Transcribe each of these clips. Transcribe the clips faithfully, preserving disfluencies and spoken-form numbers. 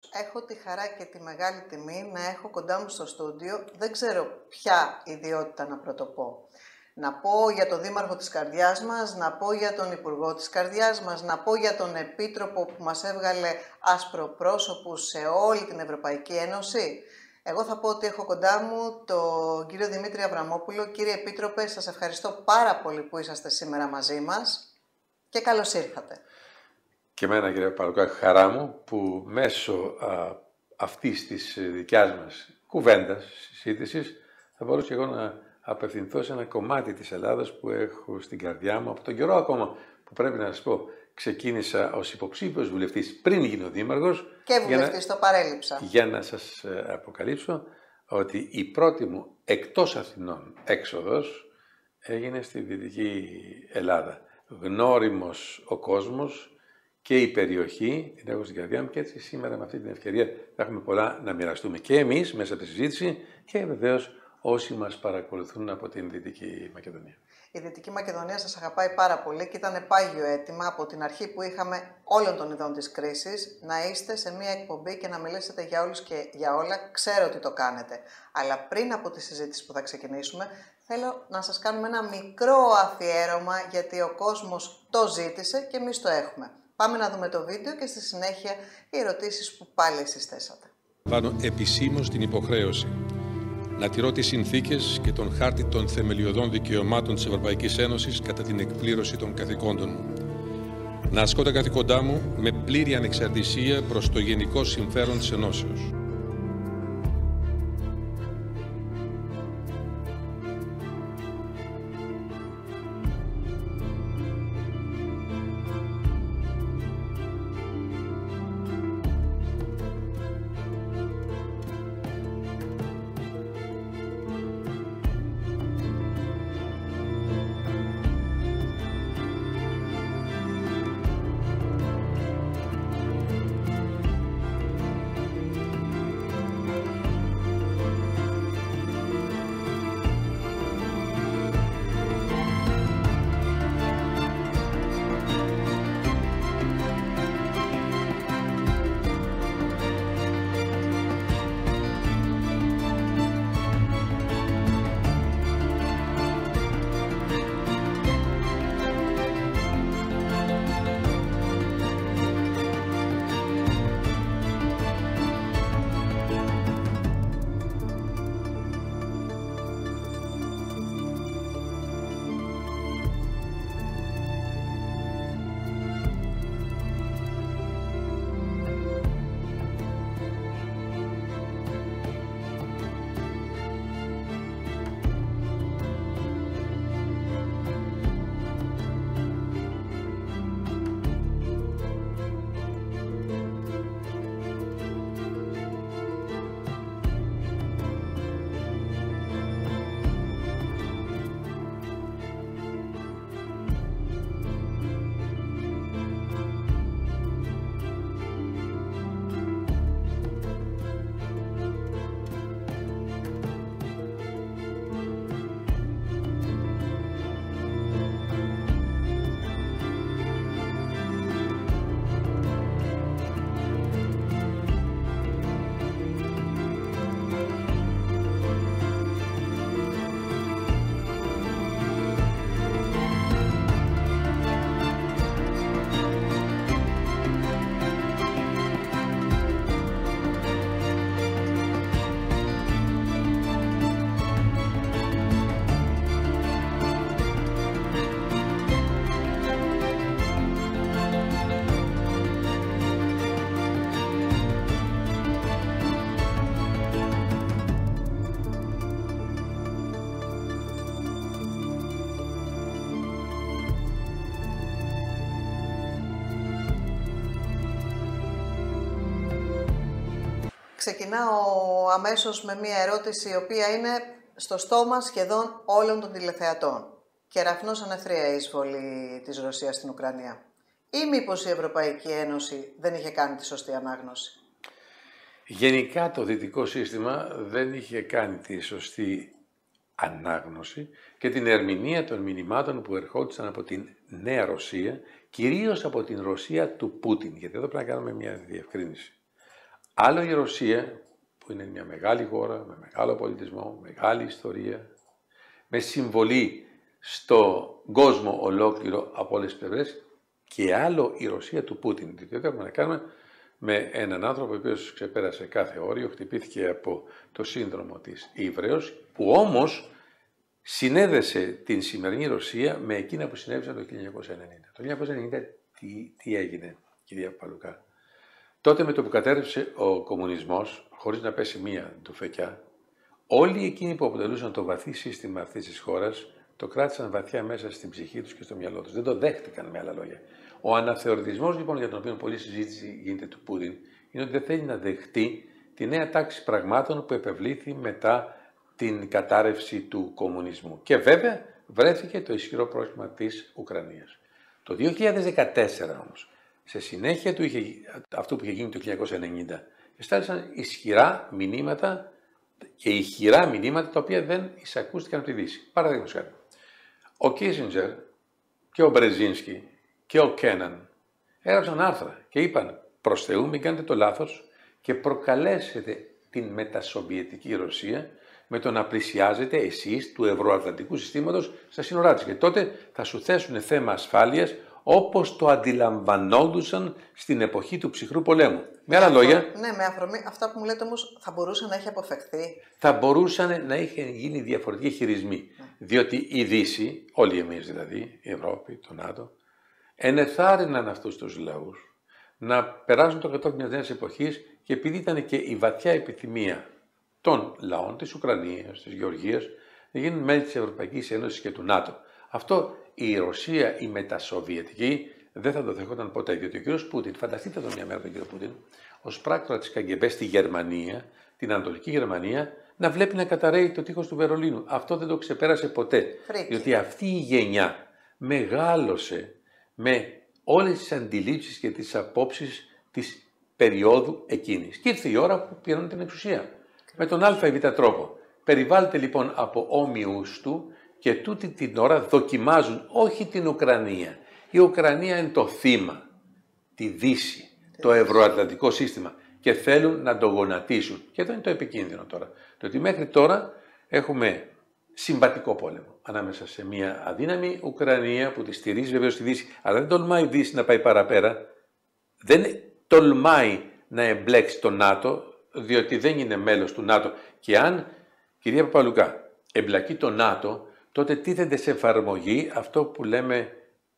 έχω τη χαρά και τη μεγάλη τιμή να έχω κοντά μου στο στούντιο, δεν ξέρω ποια ιδιότητα να πρωτοπώ. Να πω για τον Δήμαρχο της καρδιάς μας, να πω για τον Υπουργό της καρδιάς μας, να πω για τον Επίτροπο που μας έβγαλε ασπροπρόσωπους σε όλη την Ευρωπαϊκή Ένωση. Εγώ θα πω ότι έχω κοντά μου τον κύριο Δημήτρη Αβραμόπουλο. Κύριε Επίτροπε, σας ευχαριστώ πάρα πολύ που είσαστε σήμερα μαζί μας και καλώς ήρθατε. Και εμένα, κύριε Παλουκά, χαρά μου που μέσω α, αυτής της δικιάς μας κουβέντας, συζήτησης, θα μπορούσα και εγώ να απευθυνθώ σε ένα κομμάτι της Ελλάδας που έχω στην καρδιά μου από τον καιρό ακόμα που πρέπει να σας πω. Ξεκίνησα ως υποψήφιος βουλευτής πριν γίνω δήμαρχος. Και βουλευτής, το παρέλειψα. Για να σας αποκαλύψω ότι η πρώτη μου εκτός Αθηνών έξοδος έγινε στη Δυτική Ελλάδα. Γνώριμος ο κόσμος και η περιοχή, την έχω στην καρδιά μου και έτσι σήμερα με αυτή την ευκαιρία θα έχουμε πολλά να μοιραστούμε και εμείς μέσα από τη συζήτηση και βεβαίως όσοι μας παρακολουθούν από την Δυτική Μακεδονία. Η Δυτική Μακεδονία σας αγαπάει πάρα πολύ και ήταν πάγιο αίτημα από την αρχή που είχαμε όλων των ειδών της κρίσης να είστε σε μία εκπομπή και να μιλήσετε για όλους και για όλα. Ξέρω ότι το κάνετε. Αλλά πριν από τη συζήτηση που θα ξεκινήσουμε, θέλω να σας κάνουμε ένα μικρό αφιέρωμα γιατί ο κόσμος το ζήτησε και εμείς το έχουμε. Πάμε να δούμε το βίντεο και στη συνέχεια οι ερωτήσεις που πάλι εσείς θέσατε. Πάνω επισήμως την υποχρέωση να τηρώ τις συνθήκες και τον χάρτη των θεμελιωδών δικαιωμάτων της Ευρωπαϊκής Ένωσης κατά την εκπλήρωση των καθηκόντων μου. Να ασκώ τα καθηκόντά μου με πλήρη ανεξαρτησία προς το γενικό συμφέρον της Ενώσεως. Ξεκινάω αμέσως με μία ερώτηση η οποία είναι στο στόμα σχεδόν όλων των τηλεθεατών. Κεραυνός ανεθρία η εισβολή της Ρωσίας στην Ουκρανία. Ή μήπως η Ευρωπαϊκή Ένωση δεν είχε κάνει τη σωστή ανάγνωση? Γενικά το δυτικό σύστημα δεν είχε κάνει τη σωστή ανάγνωση και την ερμηνεία των μηνυμάτων που ερχόντουσαν από την Νέα Ρωσία, κυρίως από την Ρωσία του Πούτιν. Γιατί εδώ πρέπει να κάνουμε μια διευκρίνηση. Άλλο η Ρωσία, που είναι μια μεγάλη χώρα, με μεγάλο πολιτισμό, μεγάλη ιστορία, με συμβολή στον κόσμο ολόκληρο από όλες τις πλευρές, και άλλο η Ρωσία του Πούτιν. Διότι έχουμε να κάνουμε με έναν άνθρωπο ο οποίος ξεπέρασε κάθε όριο, χτυπήθηκε από το σύνδρομο της ύβρεως, που όμως συνέδεσε την σημερινή Ρωσία με εκείνα που συνέβησαν το χίλια εννιακόσια ενενήντα. Το χίλια εννιακόσια ενενήντα τι, τι έγινε, κυρία Παλουκά? Τότε με το που κατέρευσε ο κομμουνισμός, χωρίς να πέσει μία του φεκιά, όλοι εκείνοι που αποτελούσαν το βαθύ σύστημα αυτής της χώρας το κράτησαν βαθιά μέσα στην ψυχή τους και στο μυαλό τους. Δεν το δέχτηκαν, με άλλα λόγια. Ο αναθεωρητισμός λοιπόν, για τον οποίο πολλή συζήτηση γίνεται του Πούτιν, είναι ότι δεν θέλει να δεχτεί τη νέα τάξη πραγμάτων που επευλήθη μετά την κατάρρευση του κομμουνισμού. Και βέβαια βρέθηκε το ισχυρό πρόσχημα της Ουκρανίας. Το δύο χιλιάδες δεκατέσσερα όμως, σε συνέχεια του είχε, αυτού που είχε γίνει το χίλια εννιακόσια ενενήντα, εστάλησαν ισχυρά μηνύματα και ηχηρά μηνύματα τα οποία δεν εισακούστηκαν από τη Δύση. Παραδείγματος χάρη, ο Κίσινджερ και ο Μπρεζίνσκι και ο Κέναν έγραψαν άρθρα και είπαν: προς Θεού, μην κάνετε το λάθος και προκαλέσετε την μετασοβιετική Ρωσία με το να πλησιάζετε εσείς του ευρωατλαντικού συστήματος στα σύνορά της. Και τότε θα σου θέσουν θέμα ασφάλειας όπως το αντιλαμβανόντουσαν στην εποχή του ψυχρού πολέμου. Με άλλα λόγια... Ναι, με αφορμή αυτά που μου λέτε όμως, θα μπορούσε να έχει αποφευχθεί. Θα μπορούσαν να είχαν γίνει διαφορετικοί χειρισμοί. Ναι. Διότι η Δύση, όλοι εμείς δηλαδή, η Ευρώπη, το ΝΑΤΟ, ενεθάρρυναν αυτούς τους λαούς να περάσουν το κατόπιν μιας νέας εποχής, και επειδή ήταν και η βαθιά επιθυμία των λαών της Ουκρανίας, της Γεωργίας, να γίνουν μέλη της Ευρωπαϊκής Ένωσης και του ΝΑΤΟ. Αυτό η Ρωσία, η μετασοβιετική, δεν θα το δεχόταν ποτέ. Διότι ο κύριος Πούτιν, φανταστείτε τον μια μέρα τον κύριο Πούτιν, ως πράκτορα της Καγκεμπέ στη Γερμανία, την Ανατολική Γερμανία, να βλέπει να καταρρέει το τείχος του Βερολίνου. Αυτό δεν το ξεπέρασε ποτέ. Φρίκη. Διότι αυτή η γενιά μεγάλωσε με όλες τις αντιλήψεις και τις απόψεις της περίοδου εκείνης. Και ήρθε η ώρα που πήραν την εξουσία. Με τον α ή β τρόπο. Περιβάλλεται λοιπόν από όμοιους του και τούτη την ώρα δοκιμάζουν όχι την Ουκρανία. Η Ουκρανία είναι το θύμα, τη Δύση, το ευρωατλαντικό σύστημα, και θέλουν να το γονατίσουν. Και εδώ είναι το επικίνδυνο τώρα. Το ότι μέχρι τώρα έχουμε συμβατικό πόλεμο ανάμεσα σε μια αδύναμη Ουκρανία που τη στηρίζει βεβαίως τη Δύση, αλλά δεν τολμάει η Δύση να πάει παραπέρα, δεν τολμάει να εμπλέξει το ΝΑΤΟ, διότι δεν είναι μέλος του ΝΑΤΟ. Και αν, κυρία Παπαλουκά, εμπλακεί το ΝΑΤΟ, τότε τίθεται σε εφαρμογή αυτό που λέμε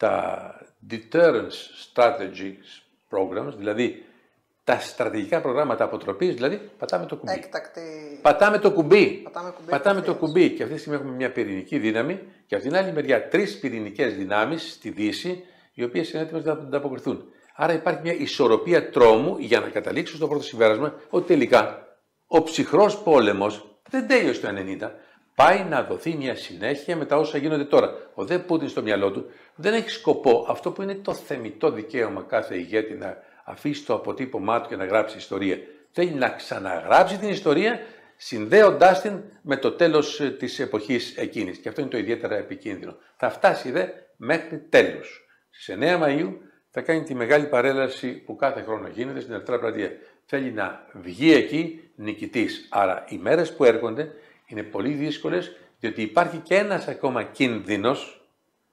τα deterrence strategies programs, δηλαδή τα στρατηγικά προγράμματα αποτροπής, δηλαδή πατάμε το κουμπί. Έκτακτη... Πατάμε το κουμπί. Πατάμε, κουμπί, πατάμε το κουμπί. Και αυτή τη στιγμή έχουμε μια πυρηνική δύναμη και από την άλλη μεριά τρεις πυρηνικές δυνάμεις στη Δύση, οι οποίες είναι έτοιμες να ανταποκριθούν. Άρα υπάρχει μια ισορροπία τρόμου για να καταλήξω στο πρώτο συμπέρασμα ότι τελικά ο ψυχρός πόλεμος δεν τέλειωσε το ενενήντα. Πάει να δοθεί μια συνέχεια με τα όσα γίνονται τώρα. Ο δε Πούτιν στο μυαλό του δεν έχει σκοπό αυτό που είναι το θεμιτό δικαίωμα κάθε ηγέτη να αφήσει το αποτύπωμά του και να γράψει ιστορία. Θέλει να ξαναγράψει την ιστορία συνδέοντάς την με το τέλος της εποχής εκείνης. Και αυτό είναι το ιδιαίτερα επικίνδυνο. Θα φτάσει δε μέχρι τέλους. Στις εννέα Μαΐου θα κάνει τη μεγάλη παρέλαση που κάθε χρόνο γίνεται στην Ερυθρά Πλατεία. Θέλει να βγει εκεί νικητής. Άρα οι μέρες που έρχονται είναι πολύ δύσκολες, διότι υπάρχει και ένας ακόμα κίνδυνος,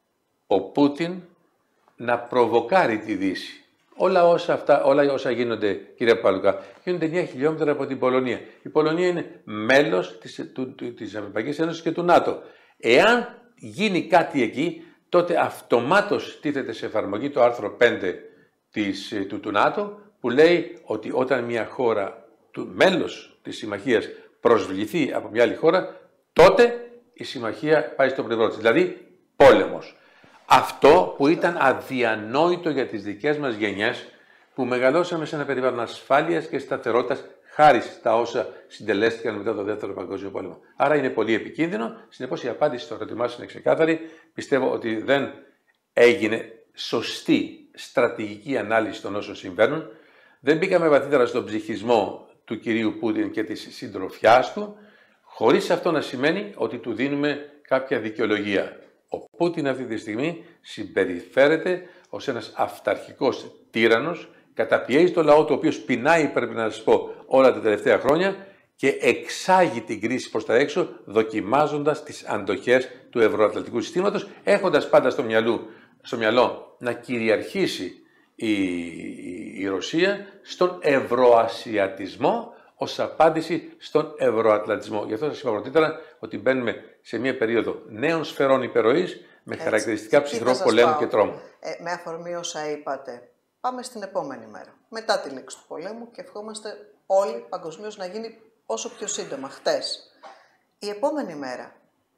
ο Πούτιν να προβοκάρει τη Δύση. Όλα όσα, αυτά, όλα όσα γίνονται, κύριε Παλουκά, γίνονται εννέα χιλιόμετρα από την Πολωνία. Η Πολωνία είναι μέλος της, του, του, της Ευρωπαϊκής Ένωσης και του ΝΑΤΟ. Εάν γίνει κάτι εκεί, τότε αυτομάτως τίθεται σε εφαρμογή το άρθρο πέντε της, του, του ΝΑΤΟ, που λέει ότι όταν μια χώρα, του, μέλος της συμμαχίας, προσβληθεί από μια άλλη χώρα, τότε η συμμαχία πάει στο πλευρό της. Δηλαδή, πόλεμος. Αυτό που ήταν αδιανόητο για τις δικές μας γενιές, που μεγαλώσαμε σε ένα περιβάλλον ασφάλειας και σταθερότητας, χάρη στα όσα συντελέστηκαν μετά το Δεύτερο Παγκόσμιο Πόλεμο. Άρα είναι πολύ επικίνδυνο. Συνεπώς η απάντηση στο ερώτημά σας είναι ξεκάθαρη. Πιστεύω ότι δεν έγινε σωστή στρατηγική ανάλυση των όσων συμβαίνουν. Δεν μπήκαμε βαθύτερα στον ψυχισμό του κυρίου Πούτιν και της συντροφιάς του, χωρίς αυτό να σημαίνει ότι του δίνουμε κάποια δικαιολογία. Ο Πούτιν αυτή τη στιγμή συμπεριφέρεται ως ένας αυταρχικός τύραννος καταπιέζει το λαό, το οποίο πεινάει, πρέπει να σας πω, όλα τα τελευταία χρόνια και εξάγει την κρίση προς τα έξω, δοκιμάζοντας τις αντοχές του ευρωατλαντικού συστήματος, έχοντας πάντα στο μυαλό, στο μυαλό να κυριαρχήσει η, η, η Ρωσία στον ευρωασιατισμό ως απάντηση στον ευρωατλαντισμό. Γι' αυτό σας είπα πρωτήτερα ότι μπαίνουμε σε μια περίοδο νέων σφαιρών υπερροής με Έτσι. χαρακτηριστικά ψυχρό πολέμου και τρόμου. Ε, με αφορμή όσα είπατε, πάμε στην επόμενη μέρα, μετά τη λήξη του πολέμου και ευχόμαστε όλοι παγκοσμίως να γίνει όσο πιο σύντομα, χτες. Η επόμενη μέρα,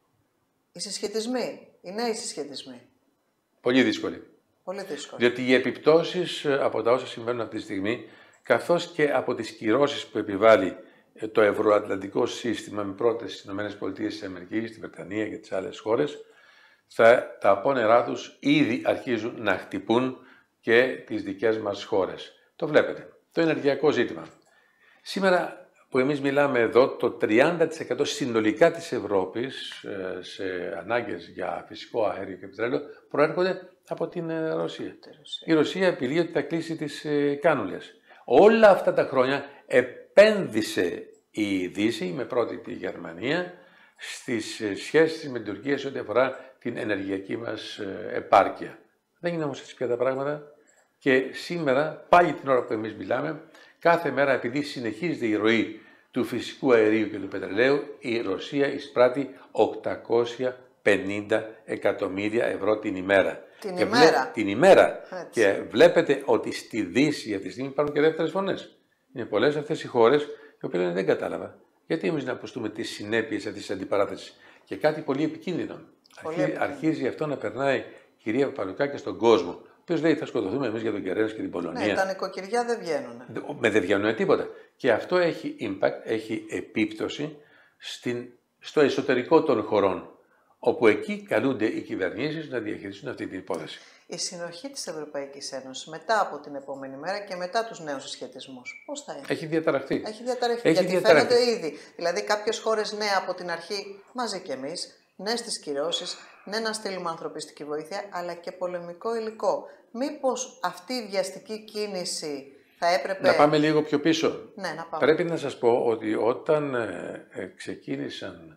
οι συσχετισμοί, οι νέοι συσχετισμοί. Πολύ δύσκολοι. Πολύ δύσκολοι. Διότι οι επιπτώσεις από τα όσα συμβαίνουν αυτή τη στιγμή, καθώς και από τις κυρώσεις που επιβάλλει το ευρωατλαντικό σύστημα με πρώτες στις ΗΠΑ, τη Βρετανία και τις άλλες χώρες, θα, τα απόνερά τους ήδη αρχίζουν να χτυπούν και τις δικές μας χώρες. Το βλέπετε. Το ενεργειακό ζήτημα. Σήμερα που εμείς μιλάμε εδώ, το τριάντα τοις εκατό συνολικά της Ευρώπης σε ανάγκες για φυσικό αέριο και πετρέλαιο προέρχονται από την Ρωσία. Η Ρωσία επιλύει ότι θα κλείσει τις κάνουλες. Όλα αυτά τα χρόνια επένδυσε η Δύση, με πρώτη τη Γερμανία, στις σχέσεις με την Τουρκία σε ό,τι αφορά την ενεργειακή μας επάρκεια. Δεν είναι όμως έτσι πια τα πράγματα και σήμερα, πάλι την ώρα που εμείς μιλάμε, κάθε μέρα, επειδή συνεχίζεται η ροή του φυσικού αερίου και του πετρελαίου, η Ρωσία εισπράττει οκτακόσια πενήντα εκατομμύρια ευρώ την ημέρα. Την και ημέρα. Βλέ... Την ημέρα. Έτσι. Και βλέπετε ότι στη Δύση αυτή τη στιγμή υπάρχουν και δεύτερες φωνές. Είναι πολλές αυτές οι χώρες οι οποίες λένε δεν κατάλαβα. Γιατί εμείς να αποστούμε τις συνέπειες αυτής της αντιπαράθεσης. Και κάτι πολύ επικίνδυνο. Πολύ Αρχίζει, επικίνδυνο. αρχίζει αυτό να περνάει, κυρία Παπαλουκάκη, στον κόσμο. Ο οποίος λέει θα σκοτωθούμε εμείς για τον Κεραίνσκι και την Πολωνία. Ναι, τα νοικοκυριά δεν βγαίνουν. Με δεν βγαίνουν τίποτα. Και αυτό έχει impact, έχει επίπτωση στην, στο εσωτερικό των χωρών. Όπου εκεί καλούνται οι κυβερνήσεις να διαχειριστούν αυτή την υπόθεση. Η συνοχή της Ευρωπαϊκής Ένωσης μετά από την επόμενη μέρα και μετά τους νέους συσχετισμούς, πώς θα είναι? Έχει διαταραχθεί. Έχει διαταραχθεί, Έχει γιατί διαταραχθεί. φαίνεται ήδη. Δηλαδή κάποιες χώρες ναι από την αρχή, μαζί και εμείς, ναι στις κυρώσεις, ναι να στείλουμε ανθρωπιστική βοήθεια, αλλά και πολεμικό υλικό. Μήπως αυτή η βιαστική κίνηση θα έπρεπε... Να πάμε λίγο πιο πίσω. Ναι, να πάμε. Πρέπει να σας πω ότι όταν ε, ε, ξεκίνησαν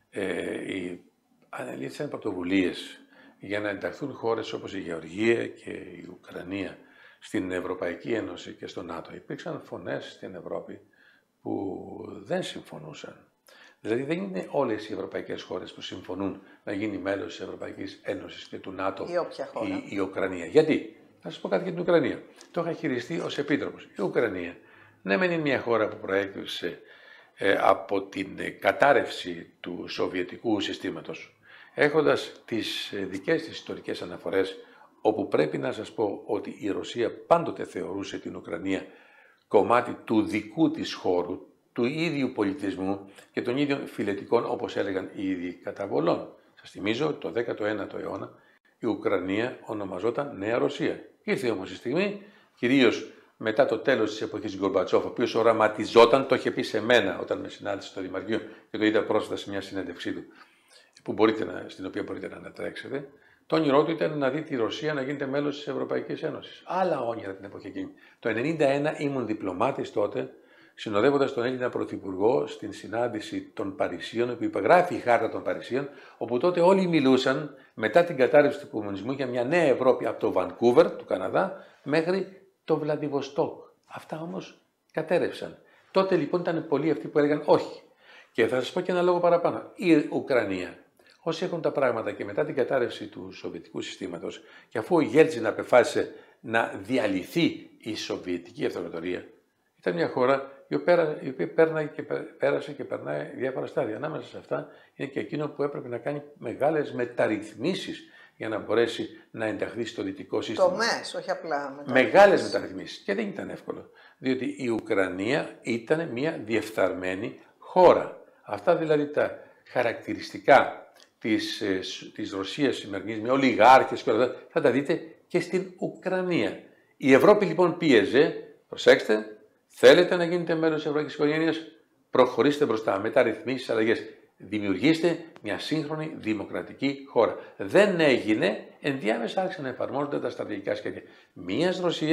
ε, οι ανελήφθησαν πρωτοβουλίες για να ενταχθούν χώρες όπως η Γεωργία και η Ουκρανία στην Ευρωπαϊκή Ένωση και στο ΝΑΤΟ, υπήρξαν φωνές στην Ευρώπη που δεν συμφωνούσαν. Δηλαδή δεν είναι όλες οι ευρωπαϊκές χώρες που συμφωνούν να γίνει μέλος της Ευρωπαϊκής Ένωσης και του ΝΑΤΟ ή όποια χώρα. η, η Ουκρανία. Γιατί? Θα σας πω κάτι για την Ουκρανία. Το είχα χειριστεί ως επίτροπος. Η Ουκρανία, ναι μεν είναι μια χώρα που προέκυψε ε, από την ε, κατάρρευση του σοβιετικού συστήματος, έχοντας τις δικές της ιστορικές αναφορές, όπου πρέπει να σας πω ότι η Ρωσία πάντοτε θεωρούσε την Ουκρανία κομμάτι του δικού της χώρου, του ίδιου πολιτισμού και των ίδιων φιλετικών, όπως έλεγαν οι ίδιοι καταβολών. Σας θυμίζω ότι το δέκατο ένατο αιώνα η Ουκρανία ονομαζόταν Νέα Ρωσία. Ήρθε όμως η στιγμή, κυρίως μετά το τέλος της εποχής Γκορμπατσόφ, ο οποίος οραματιζόταν, το είχε πει σε μένα όταν με συνάντησε στο Δημαρχείο και το είδα πρόσφατα σε μια συνέντευξή του, που μπορείτε να, στην οποία μπορείτε να ανατρέξετε. Το όνειρό του ήταν να δει τη Ρωσία να γίνεται μέλος της Ευρωπαϊκής Ένωσης. Άλλα όνειρα την εποχή εκείνη. Το χίλια εννιακόσια ενενήντα ένα ήμουν διπλωμάτης τότε, συνοδεύοντας τον Έλληνα Πρωθυπουργό στην συνάντηση των Παρισίων, που υπεγράφει η Χάρτα των Παρισίων, όπου τότε όλοι μιλούσαν μετά την κατάρρευση του κομμουνισμού για μια νέα Ευρώπη από το Βανκούβερ του Καναδά μέχρι το Βλαδιβοστόκ. Αυτά όμως κατέρευσαν. Τότε λοιπόν ήταν πολλοί αυτοί που έλεγαν όχι. Και θα σας πω και ένα λόγο παραπάνω. Η Ουκρανία, όσοι έχουν τα πράγματα και μετά την κατάρρευση του Σοβιετικού συστήματος, και αφού ο Γέλτζιν απεφάσισε να διαλυθεί η Σοβιετική Αυτοκρατορία, ήταν μια χώρα η οποία πέρναγε και πέρασε και περνάει διάφορα στάδια. Ανάμεσα σε αυτά είναι και εκείνο που έπρεπε να κάνει μεγάλες μεταρρυθμίσεις για να μπορέσει να ενταχθεί στο δυτικό σύστημα. Τομές, όχι απλά μεταρρυθμίσεις. Μεγάλες μεταρρυθμίσεις. Και δεν ήταν εύκολο. Διότι η Ουκρανία ήταν μια διεφθαρμένη χώρα. Αυτά δηλαδή τα χαρακτηριστικά της, της Ρωσίας σημερινής, με ολιγάρχες και όλα αυτά, θα τα δείτε και στην Ουκρανία. Η Ευρώπη λοιπόν πίεζε, προσέξτε, θέλετε να γίνετε μέλος της ευρωπαϊκής οικογένειας, προχωρήστε μπροστά, μεταρρυθμίσεις, αλλαγές. Δημιουργήστε μια σύγχρονη δημοκρατική χώρα. Δεν έγινε, ενδιάμεσα άρχισαν να εφαρμόζονται τα στρατηγικά σχέδια μίας Ρωσίας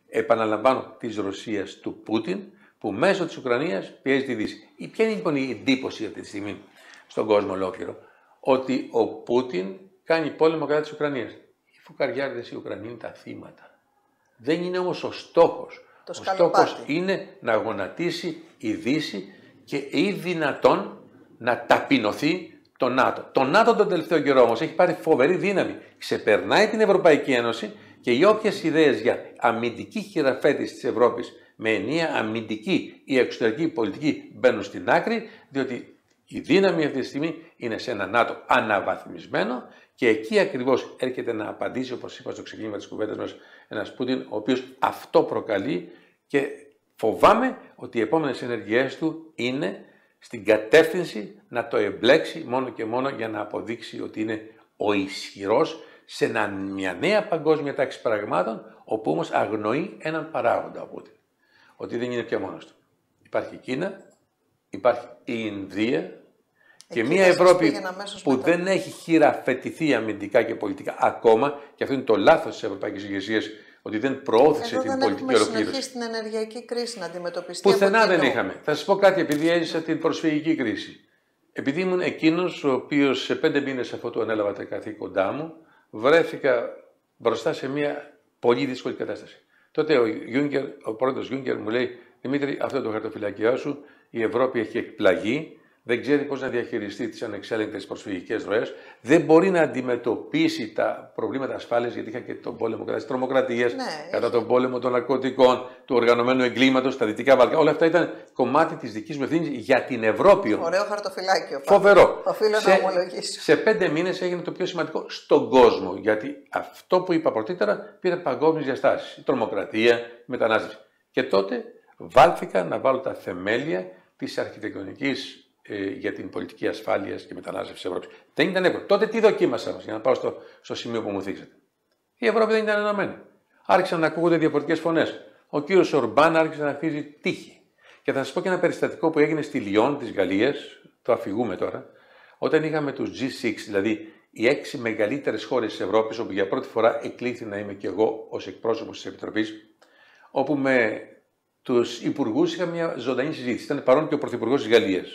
επαναλαμβάνω, της Ρωσίας, του Πούτιν, που μέσω της Ουκρανίας πιέζει τη Δύση. Ποια είναι λοιπόν η εντύπωση αυτή τη στιγμή στον κόσμο ολόκληρο? Ότι ο Πούτιν κάνει πόλεμο κατά της Ουκρανίας. Οι φουκαριάδες οι Ουκρανοί είναι τα θύματα. Δεν είναι όμως ο στόχος. Το ο στόχος είναι να γονατίσει η Δύση και ή δυνατόν να ταπεινωθεί το ΝΑΤΟ. Το ΝΑΤΟ τον τελευταίο καιρό όμως έχει πάρει φοβερή δύναμη. Ξεπερνάει την Ευρωπαϊκή Ένωση και οι όποιες ιδέες για αμυντική χειραφέτηση της Ευρώπης με ενιαία αμυντική ή εξωτερική πολιτική μπαίνουν στην άκρη, διότι η δύναμη αυτή τη στιγμή είναι σε ένα ΝΑΤΟ αναβαθμισμένο και εκεί ακριβώς έρχεται να απαντήσει, όπως είπα στο ξεκίνημα της κουβέντας μας, ένας Πούτιν, ο οποίος αυτό προκαλεί και φοβάμαι ότι οι επόμενες ενεργειές του είναι στην κατεύθυνση να το εμπλέξει μόνο και μόνο για να αποδείξει ότι είναι ο ισχυρός σε μια νέα παγκόσμια τάξη πραγμάτων, όπου όμως αγνοεί έναν παράγοντα ο Πούτιν. Ότι δεν είναι πια μόνος του. Υπάρχει η Κίνα, υπάρχει η Ινδία και εκεί μια Ευρώπη που μετά. δεν έχει χειραφετηθεί αμυντικά και πολιτικά ακόμα, και αυτό είναι το λάθος της ευρωπαϊκής ηγεσίας, ότι δεν προώθησε Εδώ την δεν πολιτική έχουμε ολοκλήρωση. συνεχίσει την ενεργειακή κρίση να αντιμετωπιστεί. Πουθενά δεν είχαμε. Θα σας πω κάτι, επειδή έζησα την προσφυγική κρίση. Επειδή ήμουν εκείνος ο οποίος σε πέντε μήνες αφού του ανέλαβα τα καθήκοντά μου, βρέθηκα μπροστά σε μια πολύ δύσκολη κατάσταση. Τότε ο, Juncker, ο πρόεδρος Juncker μου λέει: Δημήτρη, αυτό το χαρτοφυλάκιό σου, η Ευρώπη έχει εκπλαγεί, δεν ξέρει πώς να διαχειριστεί τις ανεξέλεγκτες προσφυγικές ροές, δεν μπορεί να αντιμετωπίσει τα προβλήματα ασφάλειας, γιατί είχα και τον πόλεμο κατά της τρομοκρατίας, ναι, κατά έχει. τον πόλεμο των ναρκωτικών, του οργανωμένου εγκλήματος, στα Δυτικά Βαλκάνια. Όλα αυτά ήταν κομμάτι της δικής μου ευθύνης για την Ευρώπη. Ωραίο χαρτοφυλάκιο. Φοβερό. Οφείλω σε, να ομολογήσω. Σε πέντε μήνες έγινε το πιο σημαντικό στον κόσμο, γιατί αυτό που είπα πρωτήτερα πήρε παγκόσμιες διαστάσεις. Η τρομοκρατία, η μετανάστευση. Και τότε βάλθηκα να βάλω τα θεμέλια της αρχιτεκτονικής ε, για την πολιτική ασφάλειας και μετανάστευση της Ευρώπης. Δεν ήταν εύκολο. Τότε τι δοκίμασα όμως, για να πάω στο, στο σημείο που μου θίξατε. Η Ευρώπη δεν ήταν ενωμένη. Άρχισαν να ακούγονται διαφορετικές φωνές. Ο κύριος Ορμπάν άρχισε να χτίζει τείχη. Και θα σας πω και ένα περιστατικό που έγινε στη Λιόν της Γαλλίας, το αφηγούμε τώρα, όταν είχαμε τους τζι έξι, δηλαδή οι έξι μεγαλύτερες χώρες της Ευρώπης, όπου για πρώτη φορά εκλήθη να είμαι και εγώ ως εκπρόσωπος της Επιτροπής, όπου με τους υπουργούς είχαμε μια ζωντανή συζήτηση. Ήταν παρόν και ο πρωθυπουργός της Γαλλίας.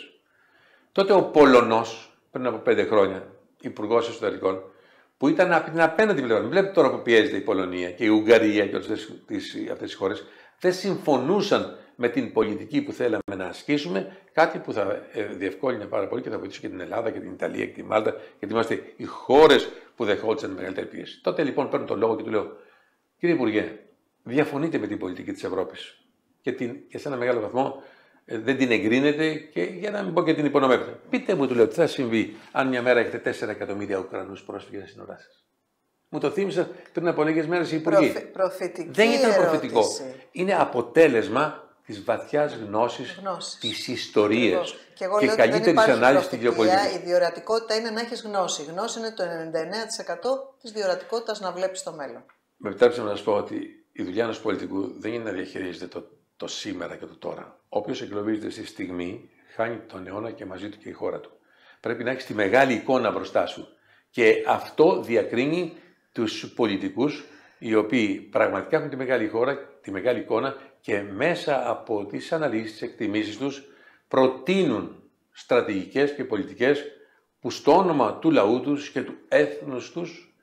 Τότε ο Πολωνός, πριν από πέντε χρόνια, υπουργός εσωτερικών, που ήταν από την απέναντι πλευρά. Βλέπετε τώρα που πιέζεται η Πολωνία και η Ουγγαρία και αυτές τις χώρες, δεν συμφωνούσαν με την πολιτική που θέλαμε να ασκήσουμε, κάτι που θα διευκόλυνε πάρα πολύ και θα βοηθήσει και την Ελλάδα και την Ιταλία και τη Μάλτα, γιατί είμαστε οι χώρες που δεχόντουσαν μεγαλύτερη πίεση. Τότε λοιπόν παίρνω τον λόγο και του λέω: Κύριε Υπουργέ, διαφωνείτε με την πολιτική της Ευρώπης και, την, και σε ένα μεγάλο βαθμό ε, δεν την εγκρίνετε και για να μην πω και την υπονομεύετε. Πείτε μου, του λέω, τι θα συμβεί αν μια μέρα έχετε τέσσερα εκατομμύρια Ουκρανούς πρόσφυγες στα σύνορά σας. Μου το θύμισαν πριν από λίγες μέρες οι υπουργοί. Προφη, προφητική δεν ήταν ερώτηση. προφητικό. Είναι αποτέλεσμα της βαθιάς γνώσης, γνώσης. της ιστορίας και, εγώ και λέω καλύτερης ανάλυσης της γεωπολιτικής. Η διορατικότητα είναι να έχεις γνώση. Η γνώση είναι το ενενήντα εννέα τοις εκατό της διορατικότητας να βλέπεις το μέλλον. Με επιτρέψτε να σας πω ότι η δουλειά ενός πολιτικού δεν είναι να διαχειρίζεται το, το σήμερα και το τώρα. Όποιος εγκλωβίζεται στη στιγμή, χάνει τον αιώνα και μαζί του και η χώρα του. Πρέπει να έχεις τη μεγάλη εικόνα μπροστά σου. Και αυτό διακρίνει τους πολιτικούς, οι οποίοι πραγματικά έχουν τη μεγάλη χώρα, τη μεγάλη εικόνα και μέσα από τις αναλύσεις, τις εκτιμήσεις τους προτείνουν στρατηγικές και πολιτικές που στο όνομα του λαού τους και του έθνους τους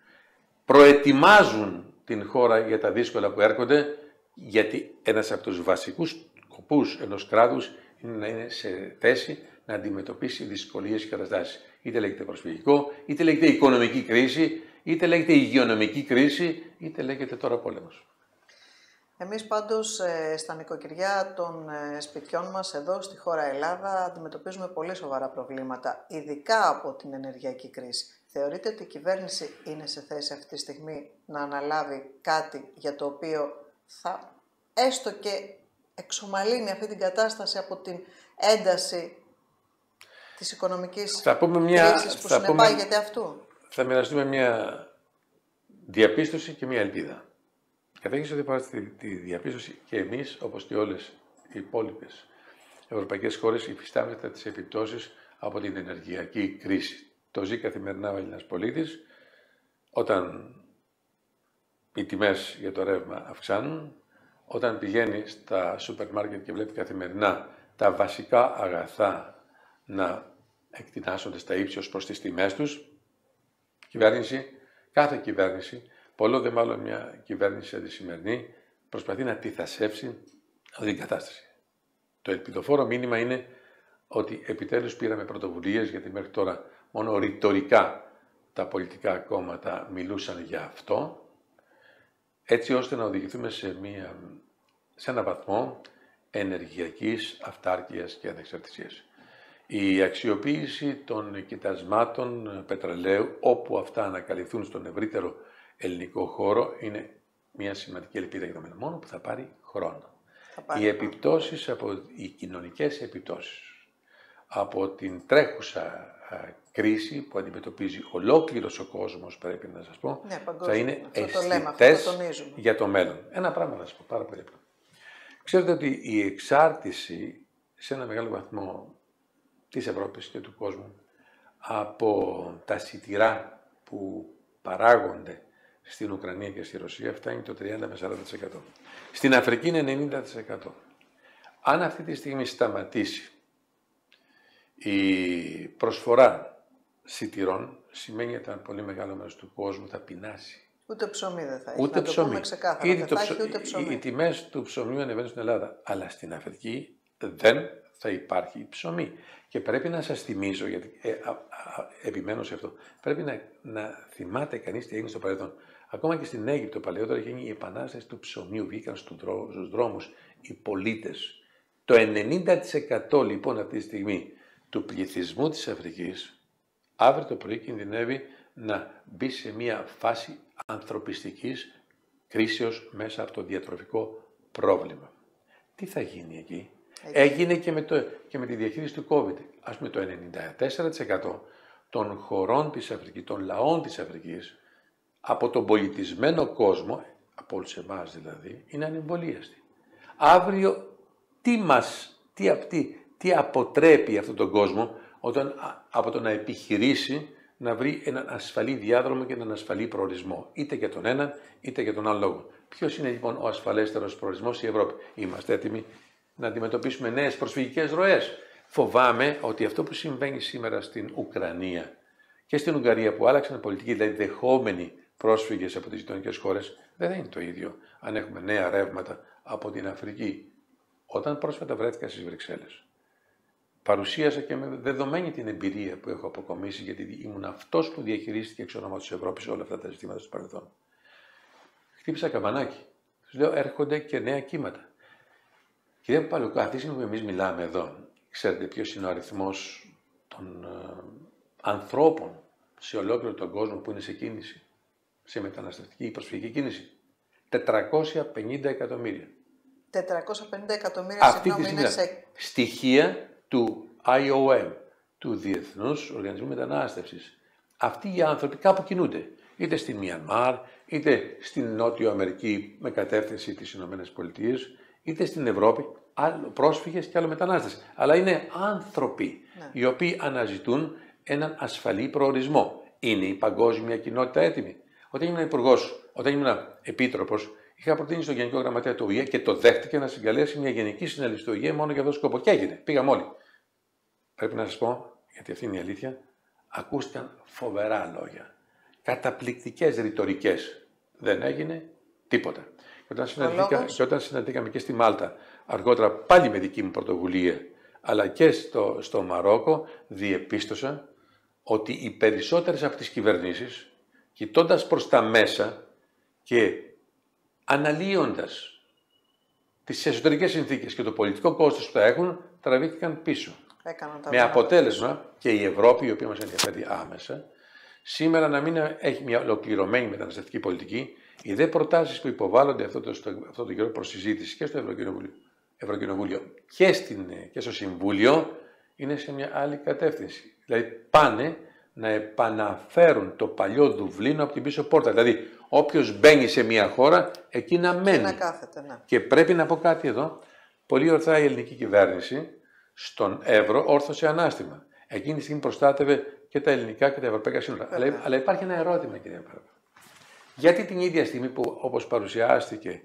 προετοιμάζουν την χώρα για τα δύσκολα που έρχονται, γιατί ένας από τους βασικούς σκοπούς ενός κράτους είναι να είναι σε θέση να αντιμετωπίσει δυσκολίες και καταστάσεις. Είτε λέγεται προσφυγικό, είτε λέγεται οικονομική κρίση, είτε λέγεται υγειονομική κρίση, είτε λέγεται τώρα πόλεμος. Εμείς πάντως στα νοικοκυριά των σπιτιών μας εδώ στη χώρα Ελλάδα αντιμετωπίζουμε πολύ σοβαρά προβλήματα, ειδικά από την ενεργειακή κρίση. Θεωρείτε ότι η κυβέρνηση είναι σε θέση αυτή τη στιγμή να αναλάβει κάτι για το οποίο θα έστω και εξομαλύνει αυτή την κατάσταση από την ένταση της οικονομικής θα πούμε μια, κρίσης που θα συνεπάγεται πούμε, αυτού? Θα μοιραστούμε μια διαπίστωση και μια ελπίδα. Καταρχήν ότι πάρει τη, τη διαπίστωση και εμείς, όπως και όλες οι υπόλοιπες ευρωπαϊκές χώρες, υφιστάμεθα τις επιπτώσεις από την ενεργειακή κρίση. Το ζει καθημερινά ο Έλληνας πολίτης, όταν οι τιμές για το ρεύμα αυξάνουν, όταν πηγαίνει στα σούπερ μάρκετ και βλέπει καθημερινά τα βασικά αγαθά να εκτινάσσονται στα ύψη ως προς τις τιμές τους, κυβέρνηση, κάθε κυβέρνηση, πολλό δε μάλλον μια κυβέρνηση αντισημερινή, προσπαθεί να τυθασεύσει αυτή την κατάσταση. Το ελπιδοφόρο μήνυμα είναι ότι επιτέλους πήραμε πρωτοβουλίες, γιατί μέχρι τώρα μόνο ρητορικά τα πολιτικά κόμματα μιλούσαν για αυτό, έτσι ώστε να οδηγηθούμε σε, μια, σε ένα βαθμό ενεργειακής αυτάρκειας και ανεξαρτησίας. Η αξιοποίηση των κοιτασμάτων πετρελαίου, όπου αυτά ανακαλυφθούν στον ευρύτερο ελληνικό χώρο, είναι μια σημαντική ελπίδα για το μέλλον, μόνο που θα πάρει χρόνο. Θα πάρει οι επιπτώσεις, από, οι κοινωνικές επιπτώσεις από την τρέχουσα α, κρίση που αντιμετωπίζει ολόκληρος ο κόσμος, πρέπει να σας πω, ναι, θα είναι αισθητές το για το μέλλον. Ένα πράγμα να σας πω, πάρα πολύ απλό. Ξέρετε ότι η εξάρτηση σε ένα μεγάλο βαθμό της Ευρώπης και του κόσμου από τα σιτηρά που παράγονται στην Ουκρανία και στη Ρωσία φτάνει το τριάντα με σαράντα τοις εκατό. Στην Αφρική είναι ενενήντα τοις εκατό. Αν αυτή τη στιγμή σταματήσει η προσφορά σιτηρών, σημαίνει ότι ένα πολύ μεγάλο μέρος του κόσμου θα πεινάσει. Ούτε ψωμί δεν θα έχει. Ούτε να ψωμί. Το πούμε ξεκάθαρα. Ήδη δεν το θα ψω... έχει ούτε ψωμί. Οι τιμές του ψωμιού ανεβαίνουν στην Ελλάδα, αλλά στην Αφρική δεν θα υπάρχει ψωμί. Και πρέπει να σας θυμίζω, γιατί ε, α, α, επιμένω σε αυτό, πρέπει να, να θυμάται κανείς τι έγινε στο παρελθόν. Ακόμα και στην Αίγυπτο παλαιότερα έγινε η επανάσταση του ψωμίου, βγήκαν στους δρόμους οι πολίτες. Το ενενήντα τοις εκατό λοιπόν αυτή τη στιγμή του πληθυσμού της Αφρικής αύριο το πρωί κινδυνεύει να μπει σε μια φάση ανθρωπιστικής κρίσεως μέσα από το διατροφικό πρόβλημα. Τι θα γίνει εκεί? Έγινε και με, το, και με τη διαχείριση του COVID. Ας πούμε το ενενήντα τέσσερα τοις εκατό των χωρών της Αφρικής, των λαών της Αφρικής, από τον πολιτισμένο κόσμο, από όλους εμάς δηλαδή, είναι ανεμβολίαστοι. Αύριο τι μας, τι, τι, τι αποτρέπει αυτόν τον κόσμο όταν, από το να επιχειρήσει να βρει έναν ασφαλή διάδρομο και έναν ασφαλή προορισμό, είτε για τον έναν είτε για τον άλλο λόγο. Ποιος είναι λοιπόν ο ασφαλέστερος προορισμός? Η Ευρώπη. Είμαστε έτοιμοι να αντιμετωπίσουμε νέες προσφυγικές ροές? Φοβάμαι ότι αυτό που συμβαίνει σήμερα στην Ουκρανία και στην Ουγγαρία, που άλλαξαν πολιτική, δηλαδή δεχόμενοι πρόσφυγες από τις γειτονικές χώρες, δεν θα είναι το ίδιο αν έχουμε νέα ρεύματα από την Αφρική. Όταν πρόσφατα βρέθηκα στις Βρυξέλλες, παρουσίασα και με δεδομένη την εμπειρία που έχω αποκομίσει, γιατί ήμουν αυτός που διαχειρίστηκε εξ ονόματος της Ευρώπης όλα αυτά τα ζητήματα στο παρελθόν. Χτύπησα καμπανάκι. Τους λέω, έρχονται και νέα κύματα. Κυρία Παπαλουκά, αυτή τη στιγμή που εμείς μιλάμε εδώ, ξέρετε ποιος είναι ο αριθμός των ε, ανθρώπων σε ολόκληρο τον κόσμο που είναι σε κίνηση, σε μεταναστευτική ή προσφυγική κίνηση? τετρακόσια πενήντα εκατομμύρια. τετρακόσια πενήντα εκατομμύρια, αυτή τη είναι σε... στοιχεία του άι ο εμ, του Διεθνούς Οργανισμού Μετανάστευσης. Αυτοί οι άνθρωποι κάπου κινούνται. Είτε στην Μιανμάρ, είτε στην Νότιο Αμερική με κατεύθυνση τις Ηνωμένες Πολιτείες, είτε στην Ευρώπη, άλλο πρόσφυγες και άλλο μετανάστες. Αλλά είναι άνθρωποι, ναι, οι οποίοι αναζητούν έναν ασφαλή προορισμό. Είναι η παγκόσμια κοινότητα έτοιμη? Όταν ήμουν υπουργός, όταν ήμουν επίτροπος, είχα προτείνει στον Γενικό Γραμματέα του Ο Ε Ε και το δέχτηκε να συγκαλέσει μια γενική συνέλευση του Ο Ε Ε μόνο για αυτόν τον σκοπό. Και έγινε. Πήγαμε όλοι. Πρέπει να σας πω, γιατί αυτή είναι η αλήθεια, ακούστηκαν φοβερά λόγια. Καταπληκτικές ρητορικές. Δεν έγινε τίποτα. Και όταν, συναντήκα, και όταν συναντήκαμε και στη Μάλτα, αργότερα πάλι με δική μου πρωτοβουλία, αλλά και στο, στο Μαρόκο, διεπίστωσα ότι οι περισσότερες από τις κυβερνήσεις, κοιτώντας προς τα μέσα και αναλύοντας τις εσωτερικές συνθήκες και το πολιτικό κόστος που θα έχουν, τραβήθηκαν πίσω. Με αποτέλεσμα και η Ευρώπη, η οποία μας ενδιαφέρει άμεσα, σήμερα να μην έχει μια ολοκληρωμένη μεταναστευτική πολιτική. Οι δε προτάσεις που υποβάλλονται αυτό το, στο, αυτό το καιρό προς συζήτηση και στο Ευρωκοινοβούλιο, Ευρωκοινοβούλιο και, στην, και στο Συμβούλιο είναι σε μια άλλη κατεύθυνση. Δηλαδή πάνε να επαναφέρουν το παλιό Δουβλίνο από την πίσω πόρτα. Δηλαδή όποιος μπαίνει σε μια χώρα, εκεί να μένει. Και να κάθεται, ναι. Και πρέπει να πω κάτι εδώ. Πολύ ορθά η ελληνική κυβέρνηση στον Εύρο όρθωσε ανάστημα. Εκείνη τη στιγμή προστάτευε και τα ελληνικά και τα ευρωπαϊκά σύνορα. Αλλά, αλλά υπάρχει ένα ερώτημα, κυρία Παραπά. Γιατί την ίδια στιγμή που, όπως παρουσιάστηκε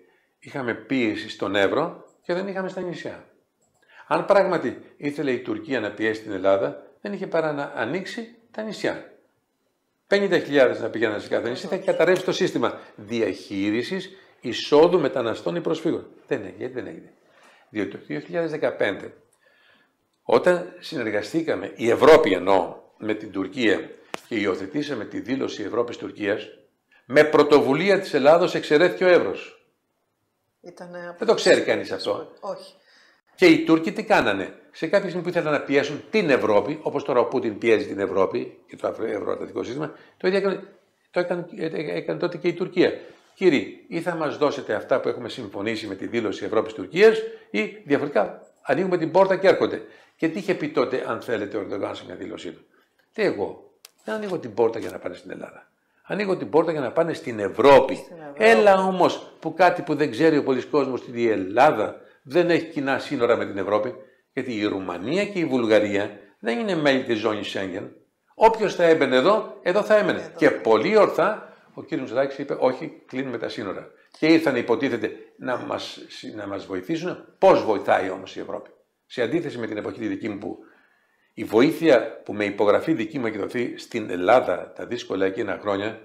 είχαμε πίεση στον Εύρο και δεν είχαμε στα νησιά. Αν πράγματι ήθελε η Τουρκία να πιέσει την Ελλάδα, δεν είχε παρά να ανοίξει τα νησιά. πενήντα χιλιάδες να πηγαίνουν σε κάθε νησί, θα καταρρεύσει το σύστημα διαχείρισης εισόδου μεταναστών ή προσφύγων. Δεν έγινε, δεν έγινε. Διότι το δύο χιλιάδες δεκαπέντε, όταν συνεργαστήκαμε, η Ευρώπη εννοώ, με την Τουρκία και υιοθετήσαμε τη δήλωση Ευρώπης-Τουρκίας, με πρωτοβουλία της Ελλάδος εξαιρέθηκε ο Εύρος. Ήτανε... Δεν το ξέρει κανείς αυτό. Όχι. Και οι Τούρκοι τι κάνανε? Σε κάποια στιγμή που ήθελαν να πιέσουν την Ευρώπη, όπως τώρα ο Πούτιν πιέζει την Ευρώπη και το ευρωατλαντικό σύστημα, το ίδιο έκανε, το έκανε, έκανε τότε και η Τουρκία. Κύριοι, ή θα μας δώσετε αυτά που έχουμε συμφωνήσει με τη δήλωση Ευρώπης-Τουρκίας, ή διαφορετικά ανοίγουμε την πόρτα και έρχονται. Και τι είχε πει τότε, αν θέλετε, ο Ερντογάν σε μια δήλωσή του? Τι εγώ, δεν ανοίγω την πόρτα για να πάνε στην Ελλάδα. Ανοίγω την πόρτα για να πάνε στην Ευρώπη. Στην Ευρώπη. Έλα όμως που κάτι που δεν ξέρει ο πολλής κόσμος, ότι η Ελλάδα δεν έχει κοινά σύνορα με την Ευρώπη, γιατί η Ρουμανία και η Βουλγαρία δεν είναι μέλη της ζώνης Σέγγεν. Όποιος θα έμπαινε εδώ, εδώ θα έμενε. Εδώ. Και πολύ ορθά ο κ. Μητσοτάκης είπε: όχι, κλείνουμε τα σύνορα. Και ήρθαν, υποτίθεται, να μας, να μας βοηθήσουν. Πώς βοηθάει όμως η Ευρώπη? Σε αντίθεση με την εποχή τη δική μου, που η βοήθεια που με υπογραφή δική μου έχει δοθεί στην Ελλάδα τα δύσκολα εκείνα χρόνια,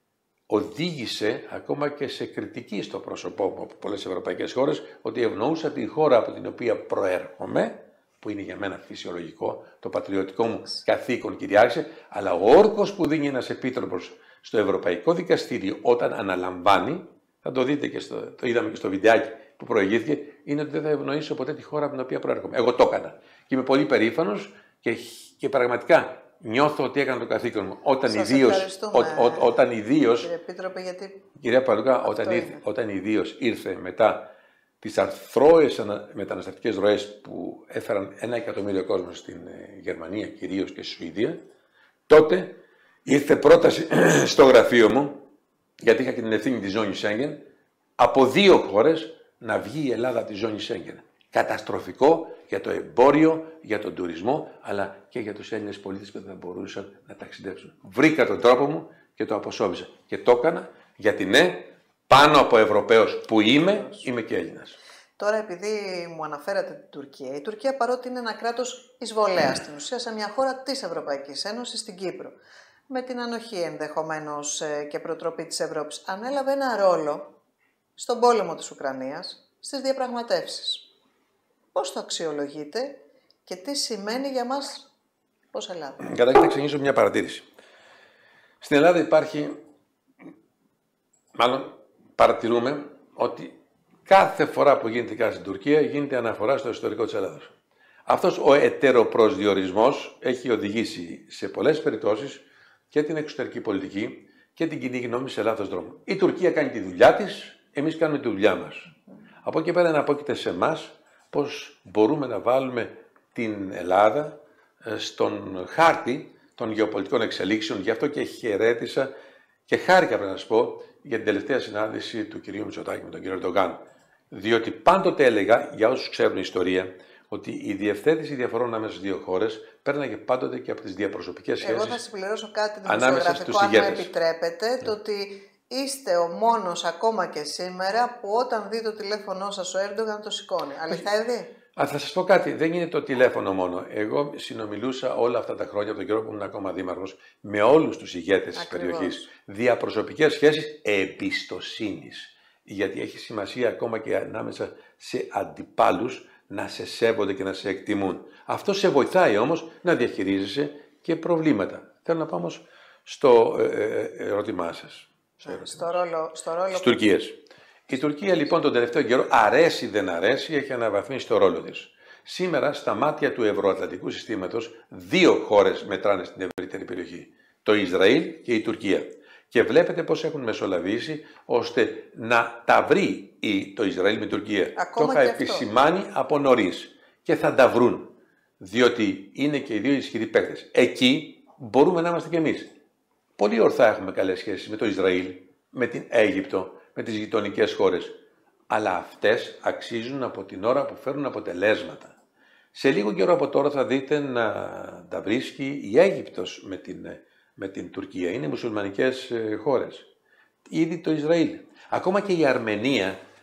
οδήγησε ακόμα και σε κριτική στο πρόσωπό μου από πολλές ευρωπαϊκές χώρες, ότι ευνοούσα την χώρα από την οποία προέρχομαι, που είναι για μένα φυσιολογικό, το πατριωτικό μου καθήκον κυριάρχησε, αλλά ο όρκος που δίνει ένας επίτροπος στο Ευρωπαϊκό Δικαστήριο όταν αναλαμβάνει, θα το δείτε και στο, το είδαμε και στο βιντεάκι που προηγήθηκε, είναι ότι δεν θα ευνοήσω ποτέ τη χώρα από την οποία προέρχομαι. Εγώ το έκανα. Και είμαι πολύ περήφανος και, και πραγματικά νιώθω ότι έκανα το καθήκον μου. Όταν ιδίως, ό, ό, όταν ιδίως, κύριε Επίτροπε, γιατί κυρία Παλούκα, όταν, ήρθε, όταν ιδίως ήρθε μετά τις αρθρώες μεταναστευτικές ροές που έφεραν ένα εκατομμύριο κόσμο στην Γερμανία κυρίως και στη Σουηδία, τότε ήρθε πρόταση στο γραφείο μου, γιατί είχα και την ευθύνη της ζώνης Σέγγεν, από δύο χώρες να βγει η Ελλάδα από τη ζώνη Σέγγεν. Καταστροφικό για το εμπόριο, για τον τουρισμό, αλλά και για τους Έλληνες πολίτες που δεν θα μπορούσαν να ταξιδέψουν. Βρήκα τον τρόπο μου και το αποσόβησα. Και το έκανα γιατί ναι, πάνω από Ευρωπαίος που είμαι, είμαι και Έλληνας. Τώρα, επειδή μου αναφέρατε την Τουρκία, η Τουρκία, παρότι είναι ένα κράτος εισβολέας στην ουσία σε μια χώρα της Ευρωπαϊκής Ένωσης, στην Κύπρο, με την ανοχή ενδεχομένως και προτροπή της Ευρώπης, ανέλαβε ένα ρόλο στον πόλεμο της Ουκρανίας, στις διαπραγματεύσεις. Πώς το αξιολογείτε και τι σημαίνει για μας ως Ελλάδα? Καταρχήν θα ξεκινήσω μια παρατήρηση. Στην Ελλάδα υπάρχει, μάλλον παρατηρούμε, ότι κάθε φορά που γίνεται κάτι στην Τουρκία γίνεται αναφορά στο ιστορικό της Ελλάδας. Αυτός ο ετεροπροσδιορισμός έχει οδηγήσει σε πολλές περιπτώσεις και την εξωτερική πολιτική και την κοινή γνώμη σε λάθος δρόμο. Η Τουρκία κάνει τη δουλειά της, εμείς κάνουμε τη δουλειά μας. Από εκεί πέρα αναπόκειται σε εμάς πώς μπορούμε να βάλουμε την Ελλάδα στον χάρτη των γεωπολιτικών εξελίξεων. Γι' αυτό και χαιρέτησα και χάρηκα, πρέπει να σας πω, για την τελευταία συνάντηση του κυρίου Μητσοτάκη με τον κύριο Ερντογάν. Διότι πάντοτε έλεγα, για όσους ξέρουν ιστορία, ότι η διευθέτηση διαφορών ανάμεσα στις δύο χώρες πέρναγε πάντοτε και από τις διαπροσωπικές σχέσεις. Εγώ θα συμπληρώσω κάτι δημοσιογραφικό, αν μου επιτρέπετε, mm. το ότι είστε ο μόνος ακόμα και σήμερα που όταν δει το τηλέφωνό σας ο Έρντογαν το σηκώνει. Αληθεύει? Α, θα σας πω κάτι, δεν είναι το τηλέφωνο μόνο. Εγώ συνομιλούσα όλα αυτά τα χρόνια, από τον καιρό που ήμουν ακόμα δήμαρχος, με όλους τους ηγέτες της περιοχής. Διαπροσωπικές σχέσεις εμπιστοσύνης. Γιατί έχει σημασία ακόμα και ανάμεσα σε αντιπάλους να σε σέβονται και να σε εκτιμούν. Αυτό σε βοηθάει όμως να διαχειρίζεσαι και προβλήματα. Θέλω να πάω όμως στο ερώτημά σας. Στο ρόλο, στο ρόλο της Τουρκίας. Η Τουρκία λοιπόν τον τελευταίο καιρό, αρέσει δεν αρέσει, έχει αναβαθμίσει το ρόλο της. Σήμερα στα μάτια του ευρωατλαντικού συστήματος δύο χώρες μετράνε στην ευρύτερη περιοχή. Το Ισραήλ και η Τουρκία. Και βλέπετε πώς έχουν μεσολαβήσει ώστε να τα βρει το Ισραήλ με την Τουρκία. Ακόμα το είχα επισημάνει από νωρίς. Και θα τα βρουν. Διότι είναι και οι δύο ισχυροί παίκτες. Εκεί μπορούμε να είμαστε κι εμείς. Πολύ ορθά έχουμε καλές σχέσεις με το Ισραήλ, με την Αίγυπτο, με τις γειτονικές χώρες. Αλλά αυτές αξίζουν από την ώρα που φέρνουν αποτελέσματα. Σε λίγο καιρό από τώρα θα δείτε να τα βρίσκει η Αίγυπτος με την, με την Τουρκία. Είναι μουσουλμανικές χώρες. Ήδη το Ισραήλ. Ακόμα και η Αρμενία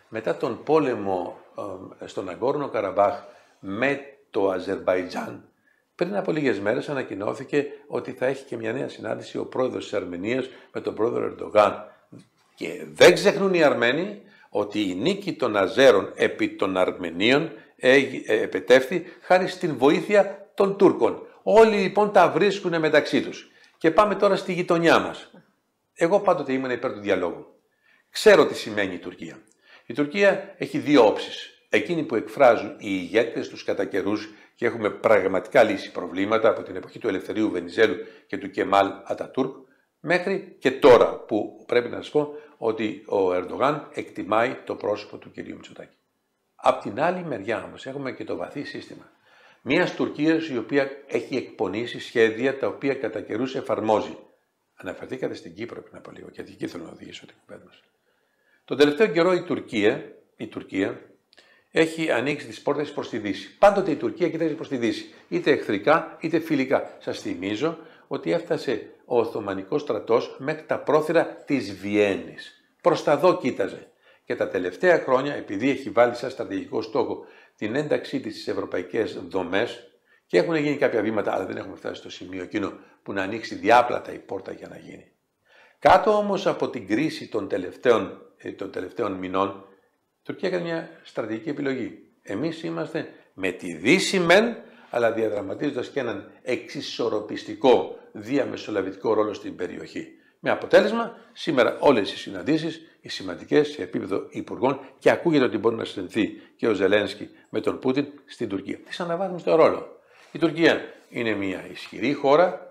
μετά τον πόλεμο ε, στον Αγκόρνο Καραμπάχ με το Αζερμπαϊτζάν, πριν από λίγες μέρες ανακοινώθηκε ότι θα έχει και μια νέα συνάντηση ο πρόεδρος της Αρμενίας με τον πρόεδρο Ερντογάν. Και δεν ξεχνούν οι Αρμένοι ότι η νίκη των Αζέρων επί των Αρμενίων επετεύχθη χάρη στην βοήθεια των Τούρκων. Όλοι λοιπόν τα βρίσκουν μεταξύ τους. Και πάμε τώρα στη γειτονιά μας. Εγώ πάντοτε ήμουν υπέρ του διαλόγου. Ξέρω τι σημαίνει η Τουρκία. Η Τουρκία έχει δύο όψεις. Εκείνοι που εκφράζουν οι ηγέτες τους κατά καιρούς και έχουμε πραγματικά λύσει προβλήματα από την εποχή του Ελευθερίου Βενιζέλου και του Κεμάλ Ατατούρκ μέχρι και τώρα που πρέπει να σας πω ότι ο Ερντογάν εκτιμάει το πρόσωπο του κυρίου Μητσοτάκη. Απ' την άλλη μεριά όμως έχουμε και το βαθύ σύστημα μιας Τουρκίας η οποία έχει εκπονήσει σχέδια τα οποία κατά καιρούς εφαρμόζει. Αναφερθήκατε στην Κύπρο πριν από λίγο, γιατί εκεί θέλω να οδηγήσω την κουβέντα μας. Τον τελευταίο καιρό η Τουρκία, η Τουρκία έχει ανοίξει τις πόρτες προς τη Δύση. Πάντοτε η Τουρκία κοιτάζει προς τη Δύση, είτε εχθρικά είτε φιλικά. Σας θυμίζω ότι έφτασε ο Οθωμανικός στρατός μέχρι τα πρόθυρα της Βιέννης. Προς τα δω κοίταζε. Και τα τελευταία χρόνια, επειδή έχει βάλει σαν στρατηγικό στόχο την ένταξή της στις ευρωπαϊκές δομές και έχουν γίνει κάποια βήματα, αλλά δεν έχουμε φτάσει στο σημείο εκείνο που να ανοίξει διάπλατα η πόρτα για να γίνει. Κάτω όμως από την κρίση των τελευταίων, των τελευταίων μηνών, η Τουρκία έκανε μια στρατηγική επιλογή. Εμείς είμαστε με τη Δύση μεν, αλλά διαδραματίζοντας και έναν εξισορροπιστικό διαμεσολαβητικό ρόλο στην περιοχή. Με αποτέλεσμα, σήμερα όλες οι συναντήσεις, οι σημαντικές σε επίπεδο υπουργών και ακούγεται ότι μπορεί να συνδεθεί και ο Ζελένσκι με τον Πούτιν στην Τουρκία. Της αναβάθμιση το ρόλο. Η Τουρκία είναι μια ισχυρή χώρα,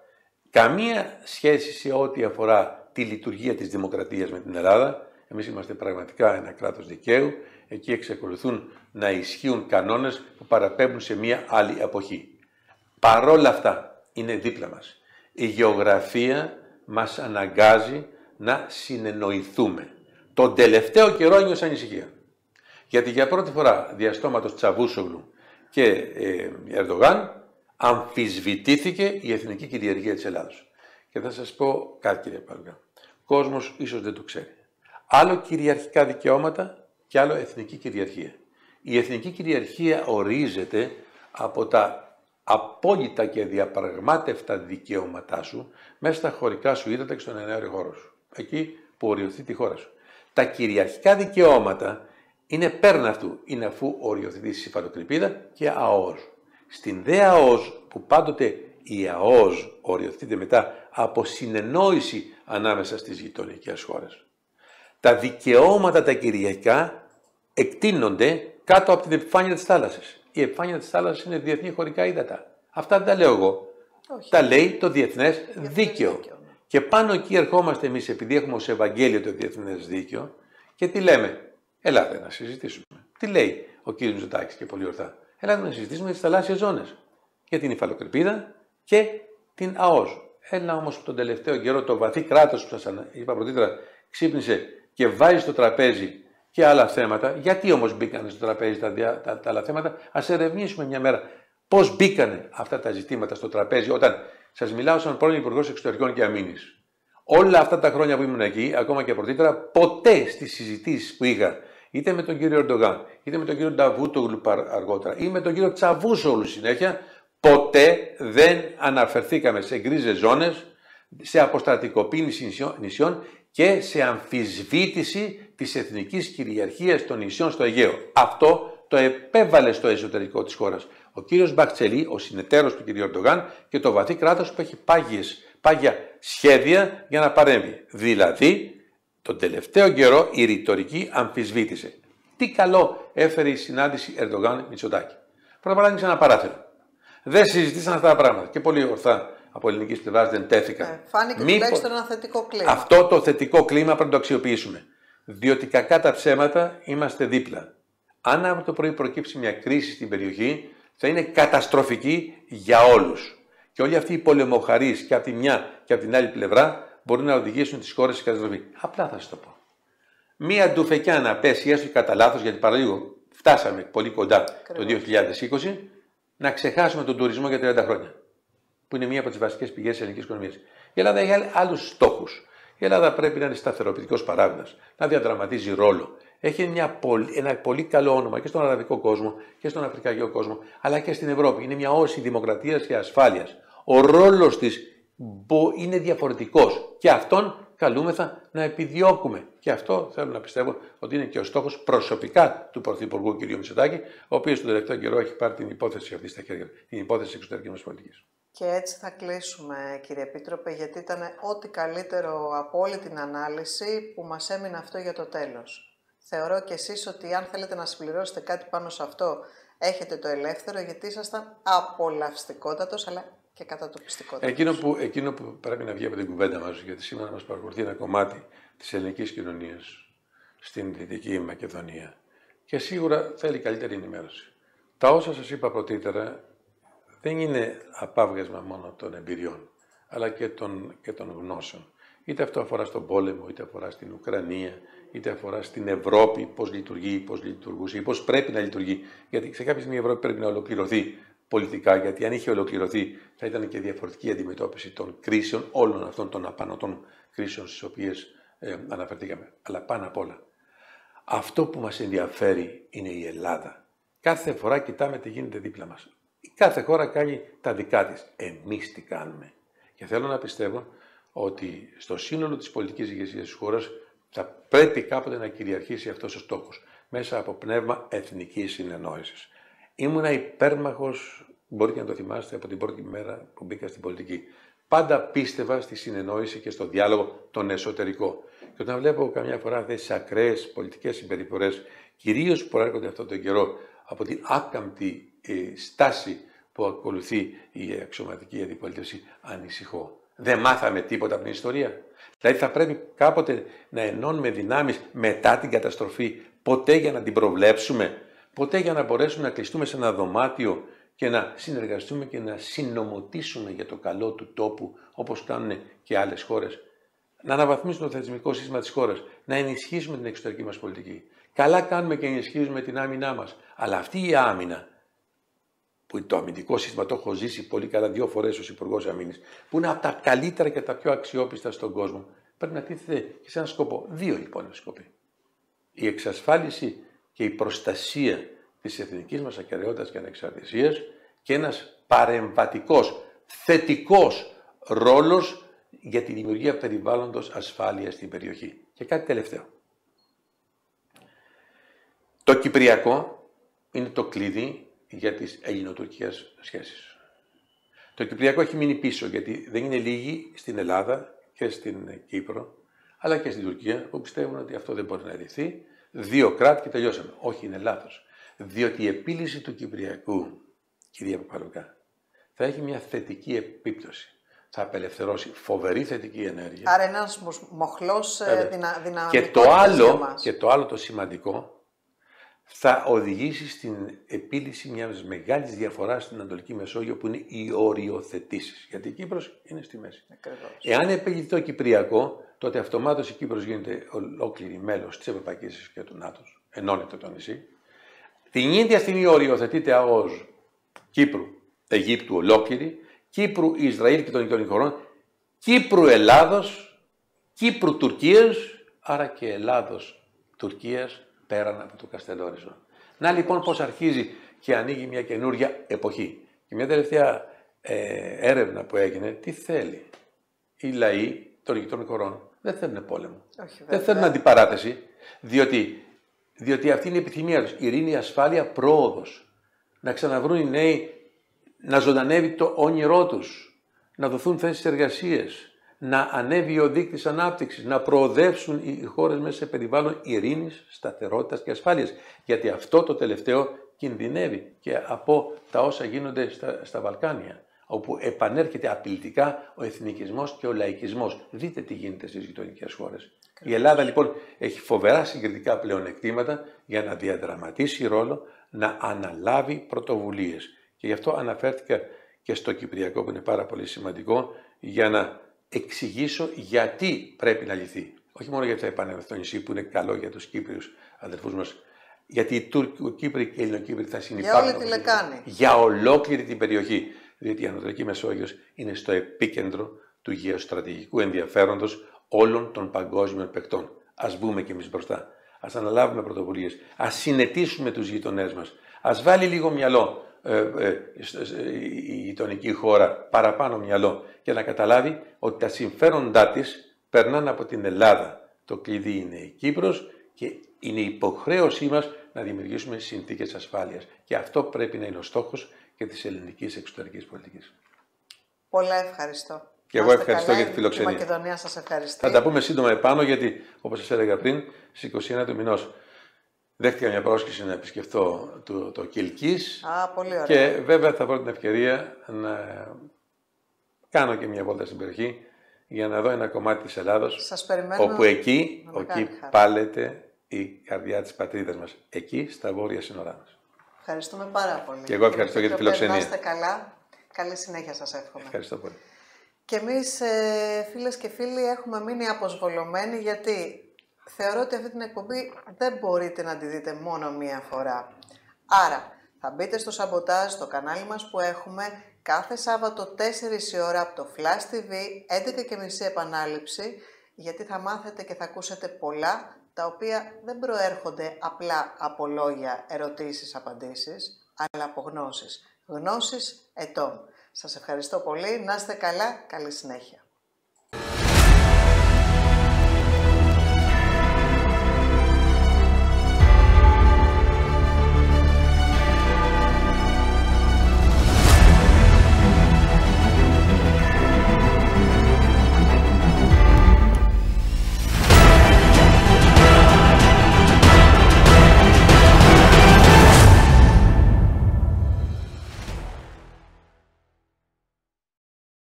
καμία σχέση σε ό,τι αφορά τη λειτουργία της δημοκρατίας με την Ελλάδα. Εμείς είμαστε πραγματικά ένα κράτος δικαίου, εκεί εξακολουθούν να ισχύουν κανόνες που παραπέμπουν σε μια άλλη εποχή. Παρόλα αυτά είναι δίπλα μας. Η γεωγραφία μας αναγκάζει να συνεννοηθούμε. Τον τελευταίο καιρό ένιωσα ανησυχία. Γιατί για πρώτη φορά διαστόματος Τσαβούσογλου και ε, Ερντογάν αμφισβητήθηκε η εθνική κυριαρχία της Ελλάδος. Και θα σας πω κάτι, κύριε Παλγά. Ο κόσμος ίσως δεν το ξέρει. Άλλο κυριαρχικά δικαιώματα και άλλο εθνική κυριαρχία. Η εθνική κυριαρχία ορίζεται από τα απόλυτα και διαπραγμάτευτα δικαιώματά σου μέσα στα χωρικά σου ύδατα και στον εναέριο χώρο σου. Εκεί που οριοθεί τη χώρα σου. Τα κυριαρχικά δικαιώματα είναι πέραν αυτού. Είναι αφού οριοθετεί η υφαλοκρηπίδα και ΑΟΣ. Στην δε ΑΟΣ, που πάντοτε η ΑΟΣ οριοθετείται μετά από συνεννόηση ανάμεσα στις γειτονικές χώρες. Τα δικαιώματα τα κυριαρχικά εκτείνονται κάτω από την επιφάνεια της θάλασσας. Η επιφάνεια της θάλασσας είναι διεθνή χωρικά ύδατα. Αυτά δεν τα λέω εγώ. Όχι. Τα λέει το διεθνές δίκαιο. δίκαιο. Και πάνω εκεί ερχόμαστε εμείς, επειδή έχουμε ως Ευαγγέλιο το διεθνές δίκαιο, και τι λέμε. Ελάτε να συζητήσουμε. Τι λέει ο κ. Μητσοτάκης και πολύ ορθά. Ελάτε να συζητήσουμε για τις θαλάσσιες ζώνες. Για την υφαλοκρηπίδα και την ΑΟΣ. Έλα όμως τον τελευταίο καιρό το βαθύ κράτος που σας είπα πρωτήτερα ξύπνησε και βάζει στο τραπέζι και άλλα θέματα. Γιατί όμως μπήκανε στο τραπέζι τα, τα, τα, τα άλλα θέματα. Ας ερευνήσουμε μια μέρα πώς μπήκανε αυτά τα ζητήματα στο τραπέζι όταν σας μιλάω σαν πρώην Υπουργός Εξωτερικών και Αμήνης. Όλα αυτά τα χρόνια που ήμουν εκεί, ακόμα και πρωτήτερα, ποτέ στις συζητήσεις που είχα, είτε με τον κύριο Ερντογάν, είτε με τον κύριο Νταβούτογλου αργότερα, ή με τον κύριο Τσαβούσογλου συνέχεια, ποτέ δεν αναφερθήκαμε σε γκρίζες ζώνες, σε αποστρατικοποίηση νησιών και σε αμφισβήτηση της εθνικής κυριαρχίας των νησιών στο Αιγαίο. Αυτό το επέβαλε στο εσωτερικό της χώρας ο κύριος Μπαχτσελή, ο συνεταίρος του κύριου Ερντογάν και το βαθύ κράτος που έχει πάγιες, πάγια σχέδια για να παρέμβει. Δηλαδή, τον τελευταίο καιρό η ρητορική αμφισβήτησε. Τι καλό έφερε η συνάντηση Ερντογάν-Μητσοτάκη. Πρώτα απ' όλα άνοιξε ένα παράθυρο. Δεν συζητήσαν αυτά τα πράγματα και πολύ ορθά από ελληνικής πλευράς δεν τέθηκαν. Ε, φάνηκε Μήπως... τουλάχιστον ένα θετικό κλίμα. Αυτό το θετικό κλίμα πρέπει να το αξιοποιήσουμε. Διότι κακά τα ψέματα είμαστε δίπλα. Αν από το πρωί προκύψει μια κρίση στην περιοχή, θα είναι καταστροφική για όλους. Και όλοι αυτοί οι πολεμοχαρείς και από τη μια και από την άλλη πλευρά μπορούν να οδηγήσουν τις χώρες σε καταστροφή. Απλά θα σας το πω. Μία ντουφεκιά να πέσει έστω και κατά λάθος, γιατί παραλίγο φτάσαμε πολύ κοντά Κρεβώς. το δύο χιλιάδες είκοσι, να ξεχάσουμε τον τουρισμό για τριάντα χρόνια. Που είναι μία από τις βασικές πηγές της ελληνικής οικονομίας. Η Ελλάδα έχει άλλους στόχους. Η Ελλάδα πρέπει να είναι σταθεροποιητικός παράγοντας, να διαδραματίζει ρόλο. Έχει μια πολύ, ένα πολύ καλό όνομα και στον αραβικό κόσμο και στον αφρικανικό κόσμο, αλλά και στην Ευρώπη. Είναι μια όση δημοκρατίας και ασφάλειας. Ο ρόλος της είναι διαφορετικός και αυτόν καλούμεθα να επιδιώκουμε. Και αυτό θέλω να πιστεύω ότι είναι και ο στόχος προσωπικά του Πρωθυπουργού κ. Μητσοτάκη, ο οποίος τον τελευταίο καιρό έχει πάρει την υπόθεση αυτή στα χέρια του, την υπόθεση της εξωτερικής μας πολιτικής. Και έτσι θα κλείσουμε, κύριε Επίτροπε, γιατί ήταν ό,τι καλύτερο από όλη την ανάλυση που μας έμεινε αυτό για το τέλος. Θεωρώ και εσείς ότι αν θέλετε να συμπληρώσετε κάτι πάνω σε αυτό, έχετε το ελεύθερο, γιατί ήσασταν απολαυστικότατος, αλλά και κατατοπιστικότατος. Εκείνο που, εκείνο που πρέπει να βγει από την κουβέντα μας, γιατί σήμερα μας παρακολουθεί ένα κομμάτι της ελληνικής κοινωνίας στην Δυτική Μακεδονία και σίγουρα θέλει καλύτερη ενημέρωση. Τα όσα σας είπα πρωτήτερα δεν είναι απάβγασμα μόνο των εμπειριών, αλλά και των, και των γνώσεων. Είτε αυτό αφορά στον πόλεμο, είτε αφορά στην Ουκρανία, είτε αφορά στην Ευρώπη, πώς λειτουργεί, πώς λειτουργούσε ή πώς πρέπει να λειτουργεί. Γιατί σε κάποια στιγμή η Ευρώπη πρέπει να ολοκληρωθεί πολιτικά, γιατί αν είχε ολοκληρωθεί θα ήταν και διαφορετική αντιμετώπιση των κρίσεων, όλων αυτών των απανωτών κρίσεων στις οποίες ε, αναφερθήκαμε. Αλλά πάνω απ' όλα, αυτό που μας ενδιαφέρει είναι η Ελλάδα. Κάθε φορά κοιτάμε τι γίνεται δίπλα μας. Κάθε χώρα κάνει τα δικά της. Εμείς τι κάνουμε. Και θέλω να πιστεύω ότι στο σύνολο της πολιτικής ηγεσίας της χώρας θα πρέπει κάποτε να κυριαρχήσει αυτός ο στόχος μέσα από πνεύμα εθνικής συνεννόησης. Ήμουνα υπέρμαχος, μπορείτε να το θυμάστε, από την πρώτη μέρα που μπήκα στην πολιτική. Πάντα πίστευα στη συνεννόηση και στο διάλογο τον εσωτερικό. Και όταν βλέπω καμιά φορά αυτές τις ακραίες πολιτικές συμπεριφορές, κυρίως που προέρχονται αυτόν τον καιρό από την άκαμπτη ε, στάση που ακολουθεί η αξιωματική αντιπολίτευση, ανησυχώ. Δεν μάθαμε τίποτα από την ιστορία. Δηλαδή θα πρέπει κάποτε να ενώνουμε δυνάμεις μετά την καταστροφή, ποτέ για να την προβλέψουμε, ποτέ για να μπορέσουμε να κλειστούμε σε ένα δωμάτιο και να συνεργαστούμε και να συνομωτήσουμε για το καλό του τόπου, όπως κάνουν και άλλες χώρες. Να αναβαθμίσουμε το θεσμικό σύστημα της χώρας, να ενισχύσουμε την εξωτερική μας πολιτική. Καλά κάνουμε και ενισχύσουμε την άμυνά μας. Αλλά αυτή η άμυνα, που το αμυντικό σύστημα το έχω ζήσει πολύ καλά δύο φορές ως Υπουργός Αμήνης, που είναι από τα καλύτερα και τα πιο αξιόπιστα στον κόσμο, πρέπει να τίθεται και σε έναν σκοπό. Δύο λοιπόν είναι σκοποί. Η εξασφάλιση και η προστασία της εθνικής μας ακεραιότητας και ανεξαρτησίας και ένας παρεμβατικός, θετικός ρόλος για τη δημιουργία περιβάλλοντος ασφάλειας στην περιοχή. Και κάτι τελευταίο. Το Κυπριακό είναι το κλειδί για τις ελληνοτουρκικές σχέσεις. Το Κυπριακό έχει μείνει πίσω, γιατί δεν είναι λίγοι στην Ελλάδα και στην Κύπρο, αλλά και στην Τουρκία, που πιστεύουν ότι αυτό δεν μπορεί να λυθεί. Δύο κράτη και τελειώσαμε. Όχι, είναι λάθος. Διότι η επίλυση του Κυπριακού, κυρία Παπαλουκά, θα έχει μια θετική επίπτωση. Θα απελευθερώσει φοβερή θετική ενέργεια. Άρα ένας μοχλός δυνα, δυναμικός και το άλλο, και το άλλο το σημαντικό, θα οδηγήσει στην επίλυση μιας μεγάλης διαφοράς στην Ανατολική Μεσόγειο, που είναι οι οριοθετήσεις. Γιατί η Κύπρος είναι στη μέση. Ακριβώς. Εάν επιληθεί το Κυπριακό, τότε αυτομάτως η Κύπρος γίνεται ολόκληρη μέλος της Ευρωπαϊκής Ένωσης και του ΝΑΤΟ. Ενώνεται το νησί. Την ίδια στιγμή οριοθετείται ως Κύπρου, Αιγύπτου ολόκληρη, Κύπρου, Ισραήλ και των γειτονικών χωρών, Κύπρου, Ελλάδος, Κύπρου, Τουρκίας, άρα και Ελλάδος, Τουρκίας, πέραν από το Καστελόριζο. Να λοιπόν πώς αρχίζει και ανοίγει μια καινούργια εποχή. Και μια τελευταία ε, έρευνα που έγινε, τι θέλει. Οι λαοί των γειτονικών χωρών δεν θέλουν πόλεμο. Όχι, δεν θέλουν αντιπαράθεση, διότι, διότι αυτή είναι η επιθυμία τους. Ειρήνη, ασφάλεια, πρόοδος. Να ξαναβρούν οι νέοι, να ζωντανεύει το όνειρό τους, να δοθούν θέσεις εργασίες, να ανέβει ο δείκτης ανάπτυξης, να προοδεύσουν οι χώρες μέσα σε περιβάλλον ειρήνης, σταθερότητας και ασφάλειας. Γιατί αυτό το τελευταίο κινδυνεύει και από τα όσα γίνονται στα, στα Βαλκάνια, όπου επανέρχεται απειλητικά ο εθνικισμός και ο λαϊκισμός. Δείτε τι γίνεται στις γειτονικές χώρες. Η Ελλάδα λοιπόν έχει φοβερά συγκριτικά πλεονεκτήματα για να διαδραματίσει ρόλο, να αναλάβει πρωτοβουλίες. Και γι' αυτό αναφέρθηκα και στο Κυπριακό, που είναι πάρα πολύ σημαντικό, για να εξηγήσω γιατί πρέπει να λυθεί. Όχι μόνο γιατί θα επανέλθει το νησί, που είναι καλό για τους Κύπριους αδερφούς μας, γιατί οι Τούρκοι-Κύπροι και οι Ελληνοκύπροι θα συνυπάρχουν. Για όλη τη λεκάνη. Για ολόκληρη την περιοχή. Διότι η Ανατολική Μεσόγειος είναι στο επίκεντρο του γεωστρατηγικού ενδιαφέροντος όλων των παγκόσμιων παικτών. Ας μπούμε κι εμείς μπροστά. Ας αναλάβουμε πρωτοβουλίες. Ας συνετίσουμε τους γειτονές μας. Ας βάλει λίγο μυαλό ε, ε, η γειτονική χώρα, παραπάνω μυαλό, για να καταλάβει ότι τα συμφέροντά της περνάνε από την Ελλάδα. Το κλειδί είναι η Κύπρος και είναι υποχρέωσή μας να δημιουργήσουμε συνθήκες ασφάλειας. Και αυτό πρέπει να είναι ο στόχος και της ελληνικής εξωτερικής πολιτικής. Πολλά ευχαριστώ. Και εγώ ευχαριστώ για τη φιλοξενία. Η Μακεδονία σας ευχαριστεί. Θα τα πούμε σύντομα επάνω, γιατί όπως σας έλεγα πριν, στις είκοσι ένα του μηνός δέχτηκα μια πρόσκληση να επισκεφθώ το, το Κιλκής. Α, πολύ ωραία. Και βέβαια θα βρω την ευκαιρία να κάνω και μια βόλτα στην περιοχή για να δω ένα κομμάτι της Ελλάδος. Σας περιμένουμε. Όπου εκεί, εκεί πάλεται η καρδιά της πατρίδας μας. Εκεί, στα βόρεια σύνορά μας. Ευχαριστούμε πάρα πολύ. Και εγώ ευχαριστώ για τη φιλοξενία. Να είστε καλά. Καλή συνέχεια σας εύχομαι. Ευχαριστώ πολύ. Και εμείς, ε, φίλες και φίλοι, έχουμε μείνει αποσβολωμένοι, γιατί θεωρώ ότι αυτή την εκπομπή δεν μπορείτε να τη δείτε μόνο μία φορά. Άρα, θα μπείτε στο Σαμποτάζ, στο κανάλι μας που έχουμε κάθε Σάββατο τέσσερις η ώρα από το Flash τι βι, έντεκα και μισή επανάληψη, γιατί θα μάθετε και θα ακούσετε πολλά, τα οποία δεν προέρχονται απλά από λόγια, ερωτήσεις, απαντήσεις, αλλά από γνώσεις. Γνώσεις ετών. Σας ευχαριστώ πολύ. Να είστε καλά. Καλή συνέχεια.